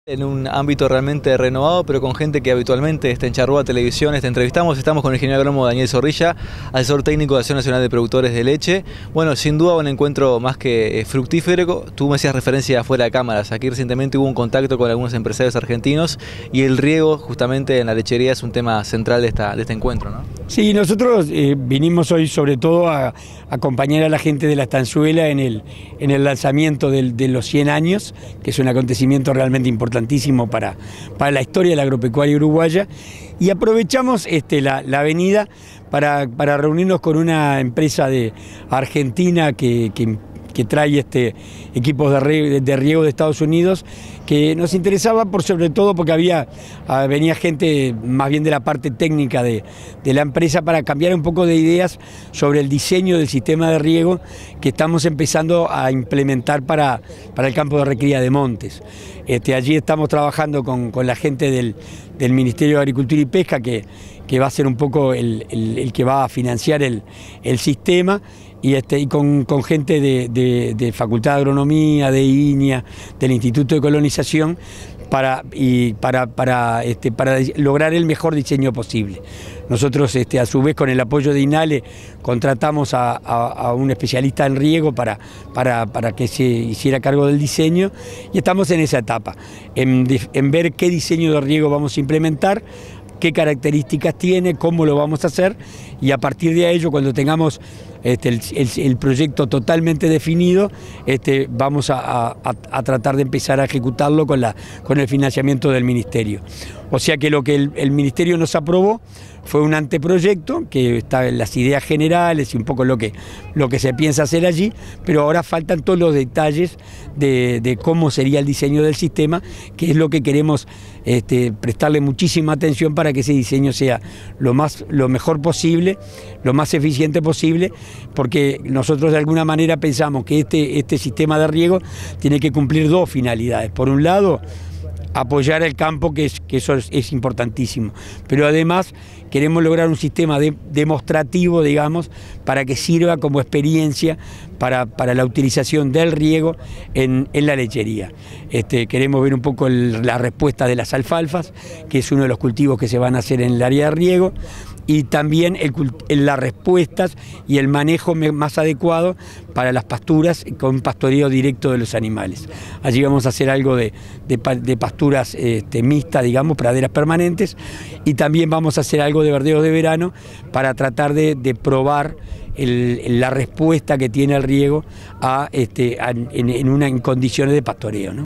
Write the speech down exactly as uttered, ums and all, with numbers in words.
En un ámbito realmente renovado, pero con gente que habitualmente está en Charrúa Televisión. Te entrevistamos, estamos con el ingeniero agrónomo Daniel Zorrilla, asesor técnico de Asociación Nacional de Productores de Leche. Bueno, sin duda un encuentro más que fructífero. Tú me hacías referencia fuera de cámaras. Aquí recientemente hubo un contacto con algunos empresarios argentinos y el riego justamente en la lechería es un tema central de, esta, de este encuentro, ¿no? Sí, nosotros eh, vinimos hoy sobre todo a acompañar a la gente de la Estanzuela en el, en el lanzamiento del, de los cien años, que es un acontecimiento realmente importantísimo para, para la historia de la agropecuaria uruguaya, y aprovechamos este, la, la avenida para, para reunirnos con una empresa de Argentina que, que que trae este, equipos de riego, de riego de Estados Unidos, que nos interesaba por sobre todo porque había, venía gente más bien de la parte técnica de, de la empresa para cambiar un poco de ideas sobre el diseño del sistema de riego que estamos empezando a implementar para, para el campo de recría de Montes. Este, allí estamos trabajando con, con la gente del, del Ministerio de Agricultura y Pesca, que, que va a ser un poco el, el, el que va a financiar el, el sistema, y, este, y con, con gente de, de, de Facultad de Agronomía, de INIA, del Instituto de Colonización, para, y para, para, este, para lograr el mejor diseño posible. Nosotros, este, a su vez, con el apoyo de INALE, contratamos a, a, a un especialista en riego para, para, para que se hiciera cargo del diseño, y estamos en esa etapa, en, en ver qué diseño de riego vamos a implementar, qué características tiene, cómo lo vamos a hacer, y a partir de ello, cuando tengamos este, el, el, el proyecto totalmente definido, este, vamos a, a, a tratar de empezar a ejecutarlo con, la, con el financiamiento del Ministerio. O sea que lo que el, el Ministerio nos aprobó fue un anteproyecto, que está en las ideas generales y un poco lo que, lo que se piensa hacer allí, pero ahora faltan todos los detalles de, de cómo sería el diseño del sistema, que es lo que queremos este, prestarle muchísima atención para que ese diseño sea lo, más, lo mejor posible, lo más eficiente posible, porque nosotros de alguna manera pensamos que este, este sistema de riego tiene que cumplir dos finalidades. Por un lado, apoyar el campo, que, es, que eso es, es importantísimo, pero además queremos lograr un sistema de, demostrativo, digamos, para que sirva como experiencia para, para la utilización del riego en, en la lechería. Este, queremos ver un poco el, la respuesta de las alfalfas, que es uno de los cultivos que se van a hacer en el área de riego, y también el, las respuestas y el manejo más adecuado para las pasturas con pastoreo directo de los animales. Allí vamos a hacer algo de, de, de pasturas este, mixtas, digamos, praderas permanentes, y también vamos a hacer algo de verdeos de verano para tratar de, de probar el, la respuesta que tiene el riego a, este, a, en, en, una, en condiciones de pastoreo, ¿no?